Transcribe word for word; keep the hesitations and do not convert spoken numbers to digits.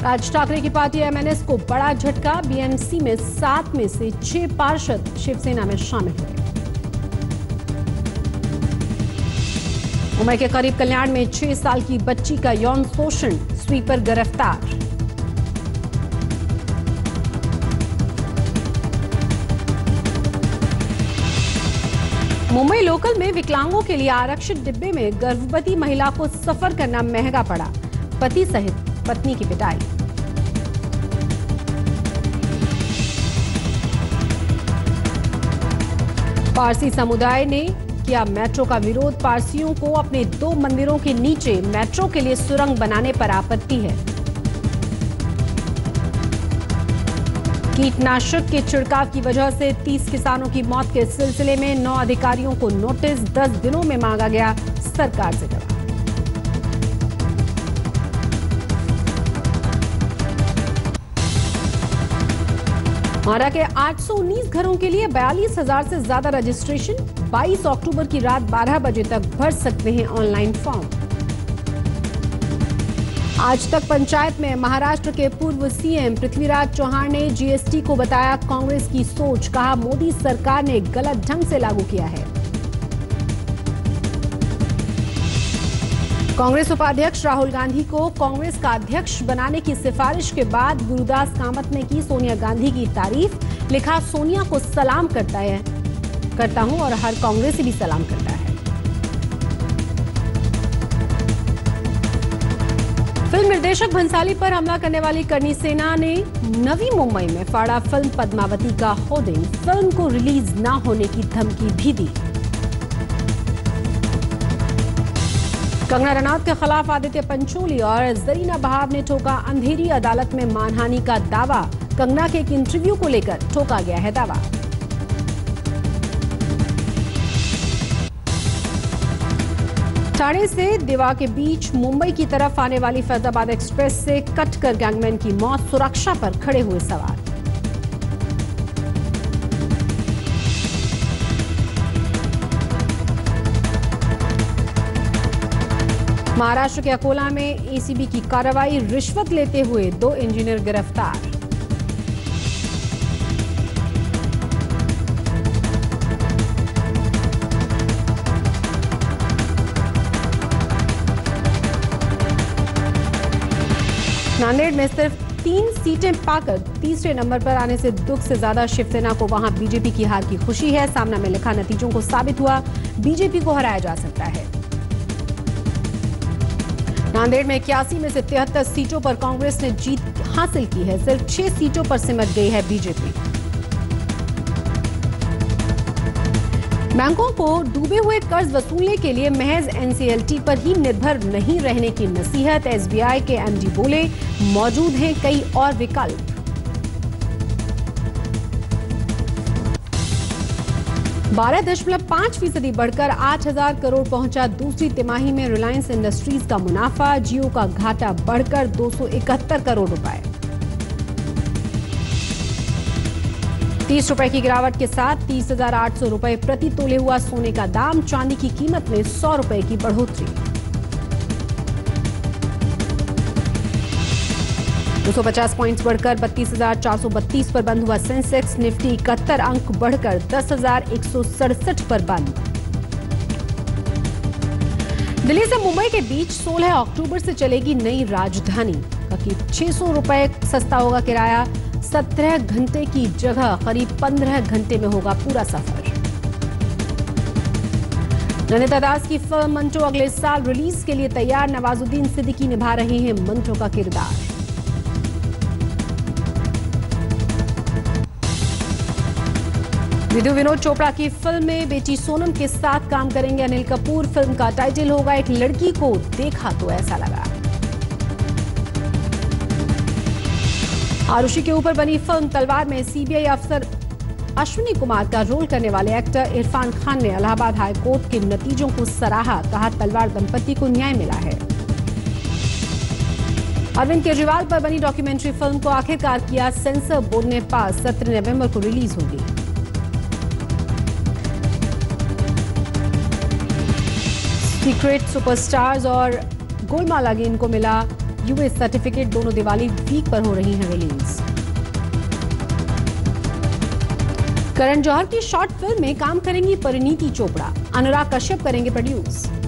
राज ठाकरे की party MNS को बड़ा झटका। बीएमसी में सात में से छह पार्षद शिवसेना में शामिल हुए। मुंबई के करीब कल्याण में छह साल की बच्ची का यौन शोषण, स्वीपर गिरफ्तार। मुंबई लोकल में विकलांगों के लिए आरक्षित डिब्बे में गर्भवती महिला को सफर करना महंगा पड़ा। पति सहित पत्नी की पिटाई। पारसी समुदाय ने किया मेट्रो का विरोध। पारसियों को अपने दो मंदिरों के नीचे मेट्रो के लिए सुरंग बनाने पर आपत्ति है। कीटनाशक के छिड़काव की वजह से तीस किसानों की मौत के सिलसिले में नौ अधिकारियों को नोटिस। दस दिनों में मांगा गया सरकार से जवाब। मारा के आठ सौ उन्नीस घरों के लिए बयालीस हजार से ज्यादा रजिस्ट्रेशन। बाईस अक्टूबर की रात बारह बजे तक भर सकते हैं ऑनलाइन फॉर्म। आज तक पंचायत में महाराष्ट्र के पूर्व सीएम पृथ्वीराज चौहान ने जीएसटी को बताया कांग्रेस की सोच। कहा मोदी सरकार ने गलत ढंग से लागू किया है। कांग्रेस उपाध्यक्ष राहुल गांधी को कांग्रेस का अध्यक्ष बनाने की सिफारिश के बाद गुरुदास कामत ने की सोनिया गांधी की तारीफ। लिखा सोनिया को सलाम करता है करता हूं और हर कांग्रेसी भी सलाम करता है। फिल्म निर्देशक भंसाली पर हमला करने वाली करनी सेना ने नवी मुंबई में फाड़ा फिल्म पद्मावती का होर्डिंग। फिल्म को रिलीज न होने की धमकी भी दी। कंगना रनौत के खिलाफ आदित्य पंचोली और जरीना बहाव ने ठोका अंधेरी अदालत में मानहानि का दावा। कंगना के एक इंटरव्यू को लेकर ठोका गया है दावा। ठाणे से देवा के बीच मुंबई की तरफ आने वाली फैजाबाद एक्सप्रेस से कटकर गैंगमैन की मौत। सुरक्षा पर खड़े हुए सवाल। महाराष्ट्र के अकोला में एसीबी की कार्रवाई। रिश्वत लेते हुए दो इंजीनियर गिरफ्तार। नांदेड़ में सिर्फ तीन सीटें पाकर तीसरे नंबर पर आने से दुख से ज्यादा शिवसेना को वहां बीजेपी की हार की खुशी है। सामना में लिखा नतीजों को साबित हुआ बीजेपी को हराया जा सकता है। नांदेड़ में इक्यासी में से तिहत्तर सीटों पर कांग्रेस ने जीत हासिल की है। सिर्फ छह सीटों पर सिमट गई है बीजेपी। बैंकों को डूबे हुए कर्ज वसूलने के लिए महज एनसीएलटी पर ही निर्भर नहीं रहने की नसीहत। एसबीआई के एमडी बोले मौजूद हैं कई और विकल्प। बारह दशमलव पांच फीसदी बढ़कर आठ हजार करोड़ पहुंचा दूसरी तिमाही में रिलायंस इंडस्ट्रीज का मुनाफा। जियो का घाटा बढ़कर दो सौ इकहत्तर करोड़ रुपए। तीस रुपए की गिरावट के साथ तीस हजार आठ सौ रुपए प्रति तोले हुआ सोने का दाम। चांदी की कीमत में सौ रुपए की बढ़ोतरी। दो सौ पचास पॉइंट्स बढ़कर बत्तीस हजार चार सौ बत्तीस पर बंद हुआ सेंसेक्स। निफ्टी इकहत्तर अंक बढ़कर दस हजार एक सौ सड़सठ पर बंद। दिल्ली से मुंबई के बीच सोलह अक्टूबर से चलेगी नई राजधानी। करीब छह सौ रुपए सस्ता होगा किराया। सत्रह घंटे की जगह करीब पंद्रह घंटे में होगा पूरा सफर। नन्हिता दास की फिल्म मंटो अगले साल रिलीज के लिए तैयार। नवाजुद्दीन सिद्दीकी निभा रहे हैं मंटो का किरदार। विधु विनोद चोपड़ा की फिल्म में बेटी सोनम के साथ काम करेंगे अनिल कपूर। फिल्म का टाइटल होगा एक लड़की को देखा तो ऐसा लगा। आरुषि के ऊपर बनी फिल्म तलवार में सीबीआई अफसर अश्विनी कुमार का रोल करने वाले एक्टर इरफान खान ने इलाहाबाद हाई कोर्ट के नतीजों को सराहा। कहा तलवार दंपति को न्याय मिला है। अरविंद केजरीवाल पर बनी डॉक्यूमेंट्री फिल्म को आखिरकार किया सेंसर बोर्ड ने पास। सत्रह नवंबर को रिलीज होगी। सीक्रेट सुपरस्टार्स और गोलमाल अगेन को मिला यूएस सर्टिफिकेट दोनों दिवाली वीक पर हो रही हैं रिलीज। करण जौहर की शॉर्ट फिल्म में काम करेंगी परिणीति चोपड़ा, अनुराग कश्यप करेंगे प्रोड्यूस।